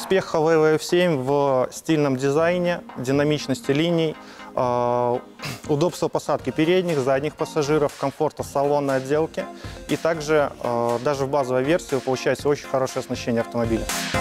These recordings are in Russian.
Успех Huawei F7 в стильном дизайне, динамичности линий, удобство посадки передних, задних пассажиров, комфорта салонной отделки. И также даже в базовой версии вы получаете очень хорошее оснащение автомобиля.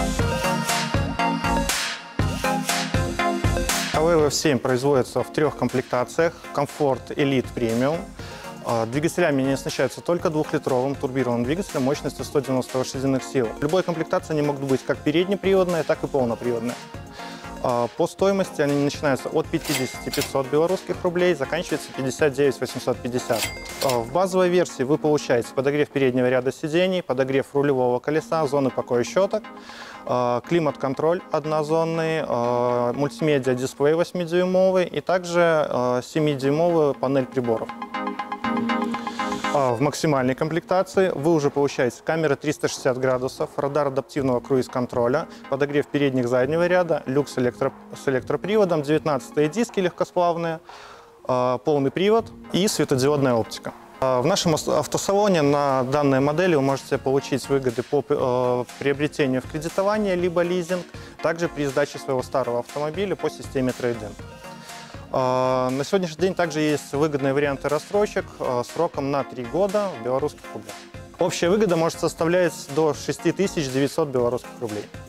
Huawei F7 производится в 3 комплектациях: комфорт, элит, премиум. Двигателями они оснащаются только 2-литровым турбированным двигателем мощностью 190 лошадиных сил. В любой комплектации они могут быть как переднеприводные, так и полноприводные. По стоимости они начинаются от 50 500 белорусских рублей, заканчиваются 59 850. В базовой версии вы получаете подогрев переднего ряда сидений, подогрев рулевого колеса, зоны покоя щеток, климат-контроль однозонный, мультимедиа-дисплей 8-дюймовый и также 7-дюймовую панель приборов. В максимальной комплектации вы уже получаете камеры 360 градусов, радар адаптивного круиз-контроля, подогрев передних заднего ряда, люк с электроприводом, 19-е диски легкосплавные, полный привод и светодиодная оптика. В нашем автосалоне на данной модели вы можете получить выгоды по приобретению в кредитование либо лизинг, также при сдаче своего старого автомобиля по системе трейд-ин. На сегодняшний день также есть выгодные варианты рассрочек сроком на 3 года в белорусских рублях. Общая выгода может составлять до 6900 белорусских рублей.